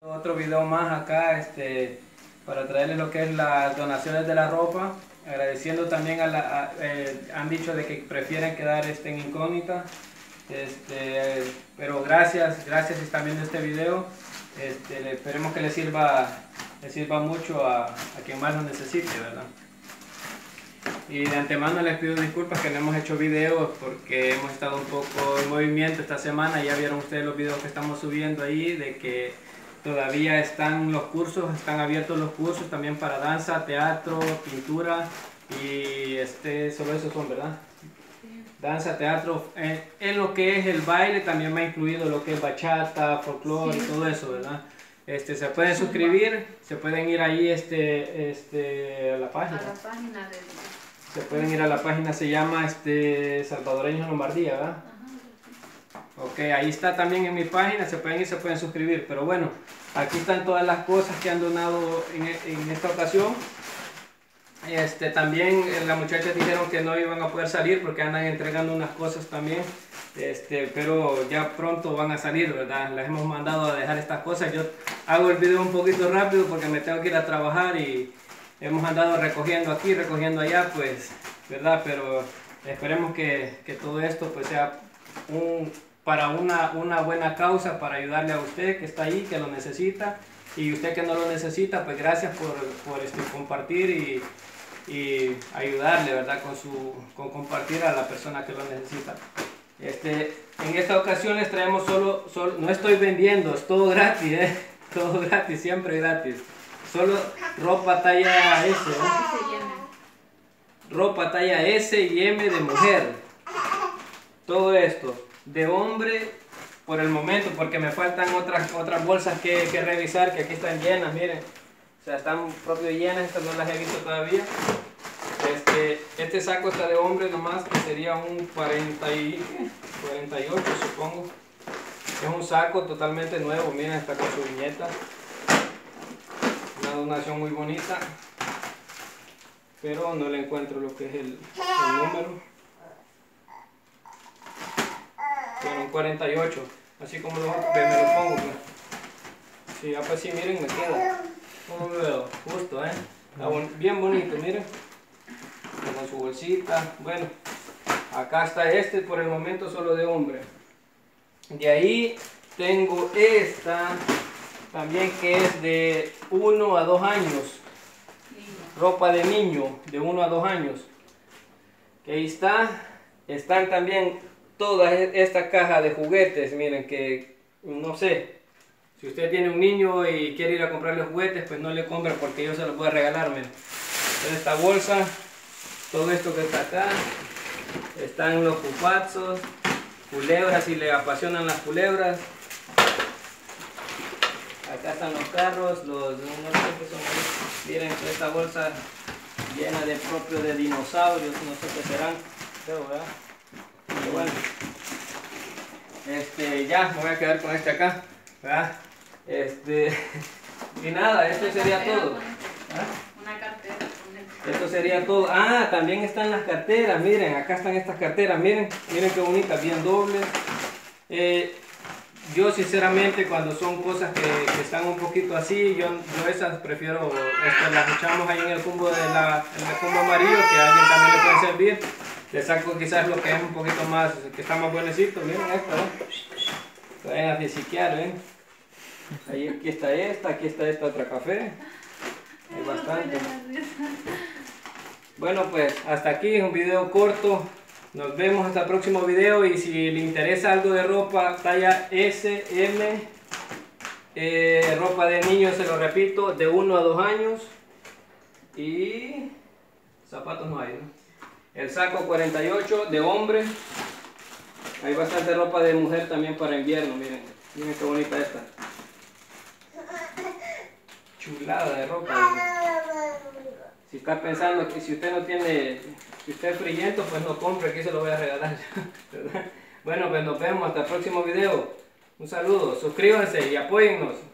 Otro video más acá para traerles lo que es las donaciones de la ropa, agradeciendo también han dicho de que prefieren quedar en incógnita, pero gracias si están viendo este video, esperemos que les sirva mucho a quien más lo necesite, ¿verdad? Y de antemano les pido disculpas que no hemos hecho videos porque hemos estado un poco en movimiento esta semana. Ya vieron ustedes los videos que estamos subiendo ahí de que todavía están abiertos los cursos también para danza, teatro, pintura y solo esos son, ¿verdad? Sí. Danza, teatro, en lo que es el baile también me ha incluido lo que es bachata, folclore, sí, y todo eso, ¿verdad? Se pueden suscribir, se pueden ir ahí a la página. Se pueden ir a la página, se llama Salvadoreños Lombardía, ¿verdad? Ok, ahí está también en mi página, se pueden ir, se pueden suscribir. Pero bueno, aquí están todas las cosas que han donado en esta ocasión. También las muchachas dijeron que no iban a poder salir porque andan entregando unas cosas también. Pero ya pronto van a salir, ¿verdad? Les hemos mandado a dejar estas cosas. Yo hago el video un poquito rápido porque me tengo que ir a trabajar y hemos andado recogiendo aquí, recogiendo allá, pues, ¿verdad? Pero esperemos que todo esto pues sea para una buena causa, para ayudarle a usted que está ahí, que lo necesita, y usted que no lo necesita, pues gracias por compartir y ayudarle, ¿verdad? Con compartir a la persona que lo necesita. En esta ocasión les traemos no estoy vendiendo, es todo gratis, todo gratis, siempre gratis. Solo ropa talla S, ropa talla S y M de mujer. Todo esto. De hombre por el momento, porque me faltan otras bolsas que revisar, que aquí están llenas, miren. O sea, están propio llenas, estas no las he visto todavía. Este saco está de hombre nomás, que sería un 48, supongo. Es un saco totalmente nuevo, miren, está con su viñeta. Una donación muy bonita, pero no le encuentro lo que es el número. Bueno, un 48, así como me lo pongo, pues. Sí, pues sí, miren, me queda. ¿Cómo me veo? Justo, Está bien bonito, miren. Con su bolsita. Bueno, acá está por el momento solo de hombre. De ahí tengo esta también, que es de 1 a 2 años. Ropa de niño de 1 a 2 años. Que ahí están también toda esta caja de juguetes. Miren, que no sé, si usted tiene un niño y quiere ir a comprarle juguetes, pues no le compre porque yo se los voy a regalar. Miren. Entonces, esta bolsa, todo esto que está acá, están los pupazos, culebras, si le apasionan las culebras. Acá están los carros, no sé qué son. Miren esta bolsa llena de dinosaurios, no sé qué serán, creo, ¿verdad? Pero bueno, ya me voy a quedar con acá, ¿verdad? Y nada, esto sería todo. Una cartera. Esto sería todo. Ah, también están las carteras, miren, acá están estas carteras, miren qué bonitas, bien dobles. Yo sinceramente, cuando son cosas que están un poquito así, yo esas prefiero, las echamos ahí en el cumbo amarillo, que a alguien también le puede servir. Le saco quizás lo que es un poquito más, que está más buenecito. Miren esto, vayan a fisiquear, Ahí, aquí está esta otra café. Hay bastante. Bueno, pues hasta aquí es un video corto. Nos vemos hasta el próximo video, y si le interesa algo de ropa talla S, M, ropa de niños, se lo repito, de 1 a 2 años, y zapatos no hay, ¿no? El saco 48 de hombre. Hay bastante ropa de mujer también para invierno, miren qué bonita esta. Chulada de ropa. Si está pensando que si usted es friento, pues no compre, aquí se lo voy a regalar. Bueno, pues nos vemos hasta el próximo video. Un saludo, suscríbanse y apóyennos.